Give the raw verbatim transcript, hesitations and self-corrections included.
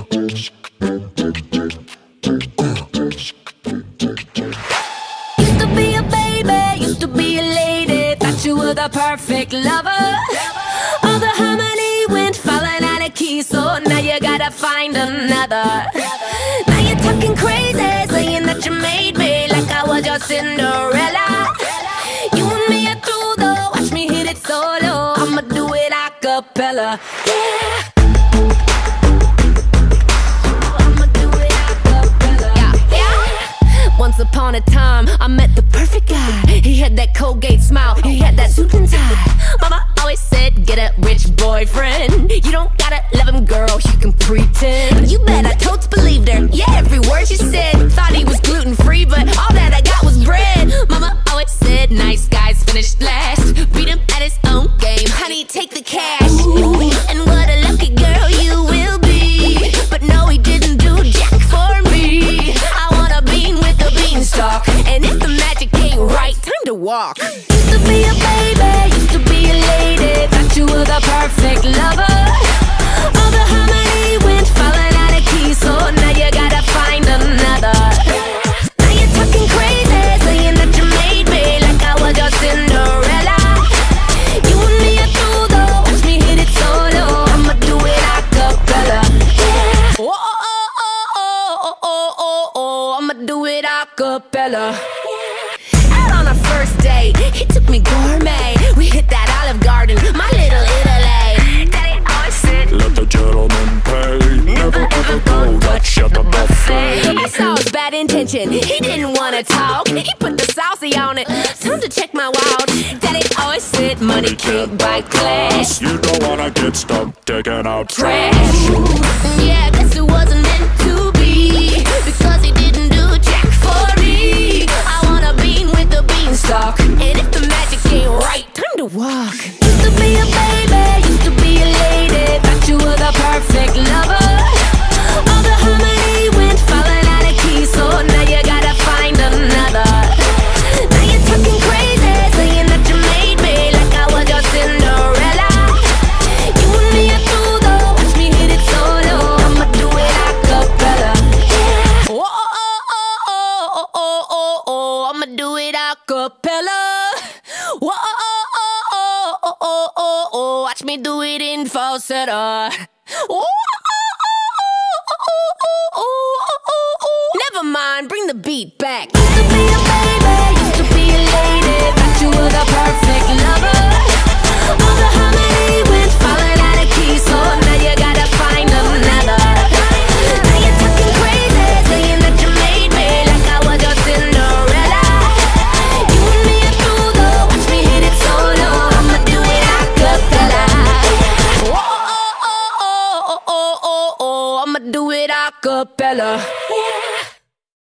Used to be a baby, used to be a lady, thought you were the perfect lover. All the harmony went falling out of key, so now you gotta find another. Now you're talking crazy, saying that you made me like I was your Cinderella. You and me are through though, watch me hit it solo. I'ma do it a cappella, yeah. Once upon a time, I met the perfect guy. He had that Colgate smile, he had that suit and tie. Mama always said, get a rich boyfriend. You don't gotta love him, girl, you can pretend. You bet I totes believed her, yeah, every word she said. Thought he was gluten-free, but all that I got was bread. Mama always said, nice guys finish last. Beat him at his own game, honey, take the cash. Ooh, and what a lucky girl you will be. But no, he didn't do jack for me. I want a bean with the beanstalk, and if the magic ain't right, time to walk. Used to be a baby, used to be a lady, thought you were the perfect lover. All the harmony went falling out of key, so now you gotta find another. Now you're talking crazy, saying that you made me like I was your Cinderella. You and me are through though, watch me hit it solo. I'ma do it a cappella, yeah. Oh, oh, oh, oh, oh, oh, oh, oh, I'ma do it a cappella. Out on our first date, he took me gourmet. We hit that Olive Garden, my little Italy. Daddy always said, let the gentleman pay. Never ever go Dutch at the buffet. I saw his bad intention, he didn't wanna talk. He put the saucy on it, time to check my wallet. Daddy always said, money can't buy class. You don't wanna get stuck taking out Trash. trash. Yeah, guess it wasn't meant to be, because he didn't do jack for me. I want a bean with the beanstalk, and if the magic ain't right, time to walk. Used to be a baby, used to be a lady, thought you were the perfect lover. All the harmony went falling out of key, so now you gotta find another. Now you're talking crazy, saying that you made me like I was your Cinderella. You and me are through though, watch me hit it solo. I'ma do it a cappella, yeah. Oh, oh, oh, oh, oh, oh, oh, oh, I'ma do it a cappella. Oh, oh, oh, oh, oh, oh, oh, oh, watch me do it in falsetto. Oh, oh, oh, oh, oh, oh, oh, oh. Never mind, bring the beat back. Used to be a baby, used to be a lady, thought you were the perfect lover. All the harmony went falling out of key, so now you gotta find another. Now you're talking crazy, saying that you made me like I was your Cinderella. You and me are through though, watch me hit it solo. I'ma do it a cappella. Oh, oh, oh, oh, oh, oh, oh, oh, I'ma do it a cappella.